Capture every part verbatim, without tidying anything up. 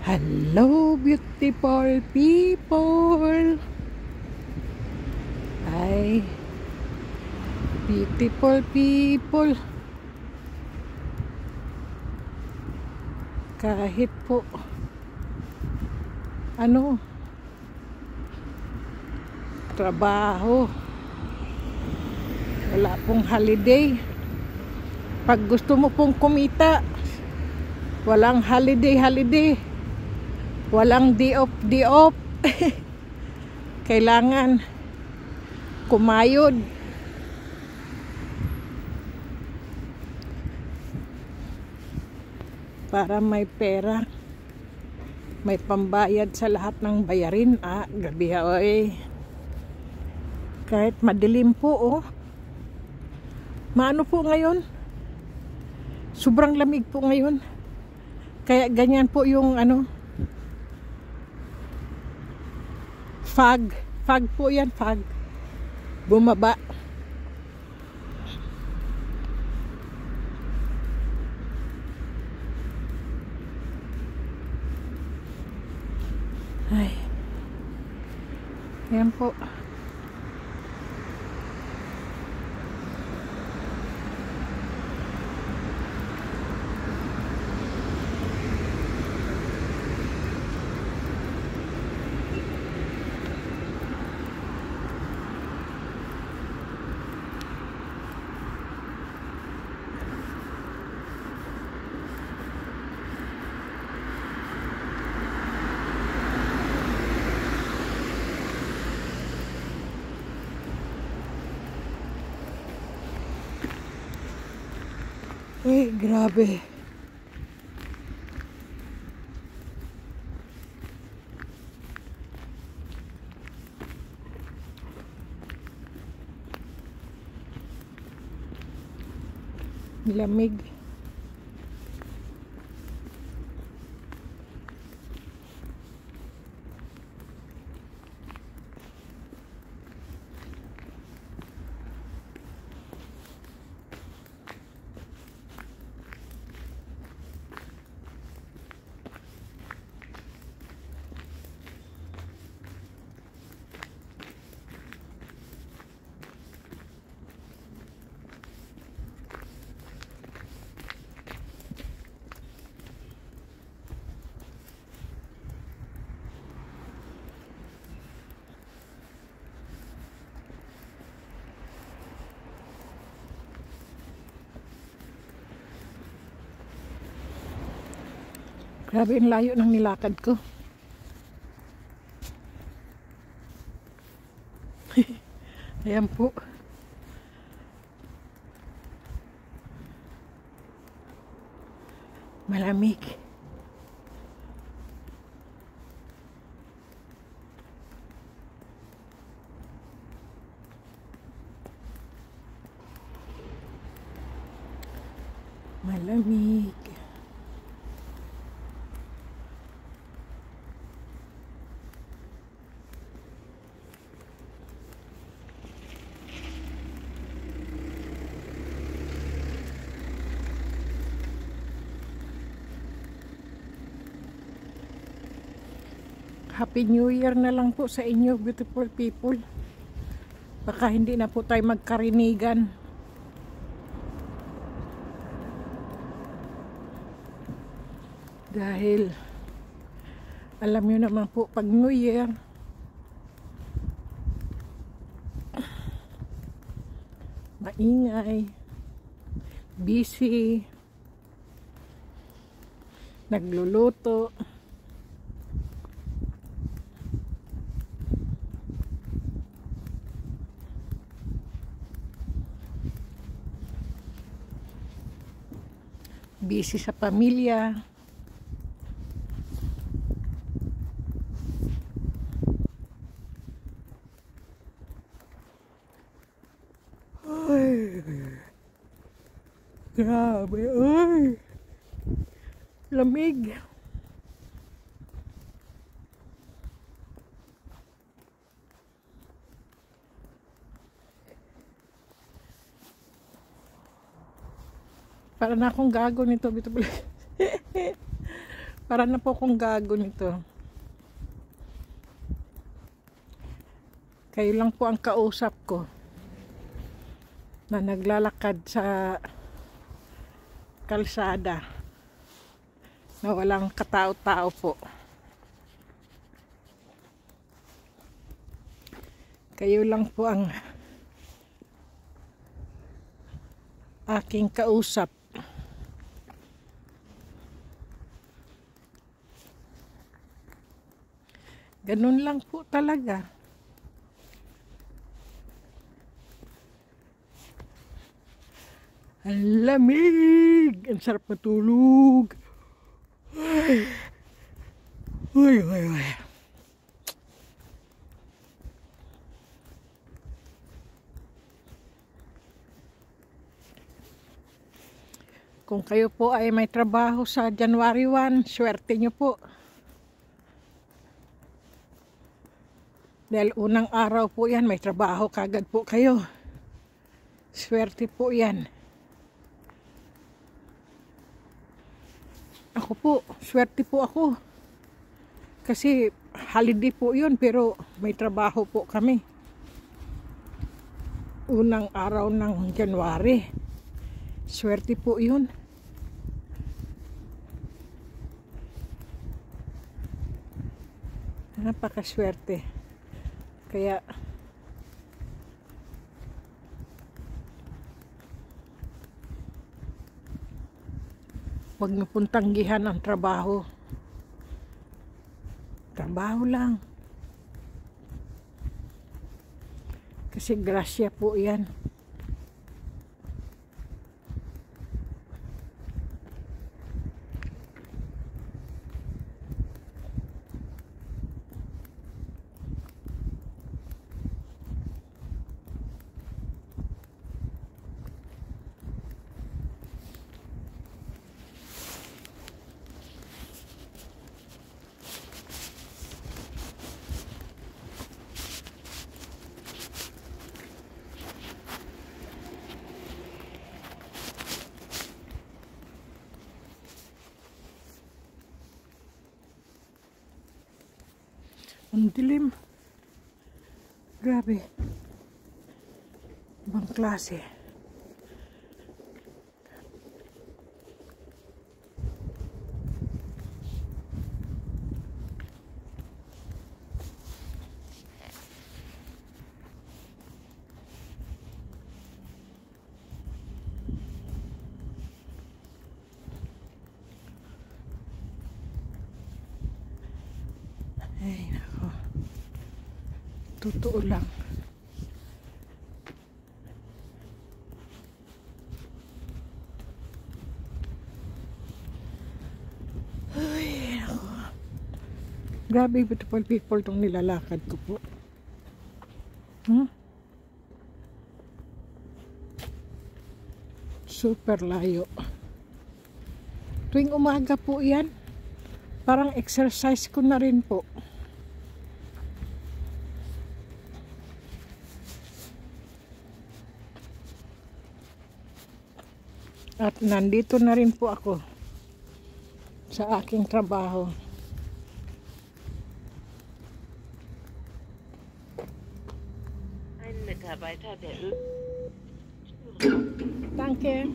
Hello, beautiful people! Ay, beautiful people! Kahit po, ano, trabaho, wala pong holiday. Pag gusto mo pong kumita, walang holiday-holiday. Walang day off, day off. Kailangan kumayod. Para may pera. May pambayad sa lahat ng bayarin. Ah, gabi ha, oy. Kahit madilim po, oh. Maano po ngayon? Sobrang lamig po ngayon. Kaya ganyan po yung ano, fog. Fog po yan, fog. Bumaba. Ay. Ayan po. Uy, grabe. Lamig. Grabe ang layo ng nilakad ko. Ayan po. Malamig. Malamig. Happy New Year na lang po sa inyo, beautiful people. Baka hindi na po tayo magkarinigan. Dahil alam nyo naman po, pag New Year, maingay, busy, nagluluto. Busy sa pamilya. Ay, grabe, ay, lamig. Para na akong gago nito, beautiful. Para na po akong gago nito. Kayo lang po ang kausap ko na naglalakad sa kalsada na walang katao-tao po. Kayo lang po ang aking kausap. Ganun lang po talaga. Ang lamig! Ang sarap matulog! Ay! Uy, uy, uy. Kung kayo po ay may trabaho sa January first, swerte nyo po. Dahil unang araw po yan, may trabaho kagad po kayo. Swerte po yan. Ako po, swerte po ako. Kasi holiday po yun, pero may trabaho po kami. Unang araw ng January. Swerte po yun. Napakaswerte. Kaya huwag niyo pong tanggihan ang trabaho. Trabaho lang. Kasi grasya po yan. Ang dilim. Grabe. Ibang klase. Ay, nako. Totoo lang. Ay, nako. Grabe, beautiful people tong nilalakad ko po. Hmm? Super layo. Tuwing umaga po yan. Parang exercise ko na rin po. At nandito na rin po ako sa aking trabaho. Ein Mitarbeiter der Ö. Danke.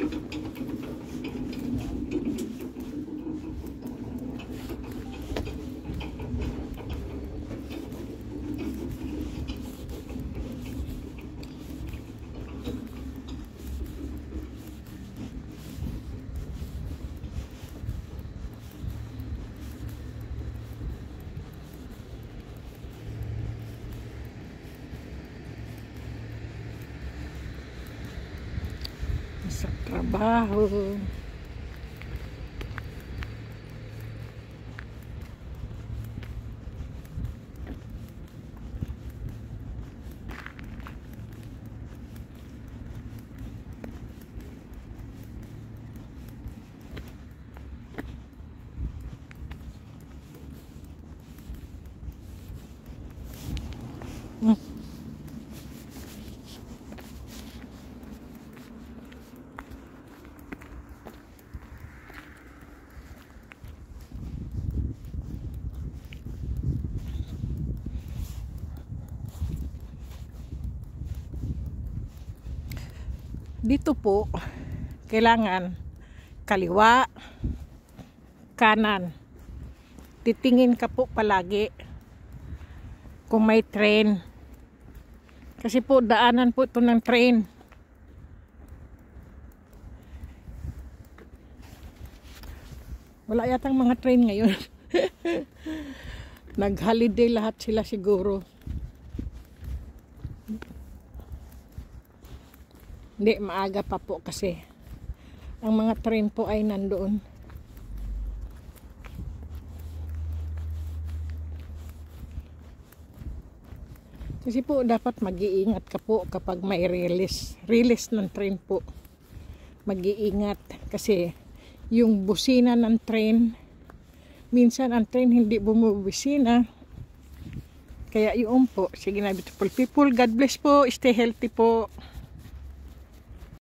Sa trabaho. Hmm. Dito po, kailangan kaliwa, kanan. Titingin ka po palagi kung may train. Kasi po, daanan po ito ng train. Wala yatang mga train ngayon. Nag-holiday lahat sila siguro. Hindi, maaga pa po kasi ang mga train po ay nandoon. Kasi po dapat mag-iingat ka po kapag may release. Release ng train po. Mag-iingat kasi yung busina ng train, minsan ang train hindi bumubusina. Kaya yun po. Sige na, beautiful people. God bless po. Stay healthy po.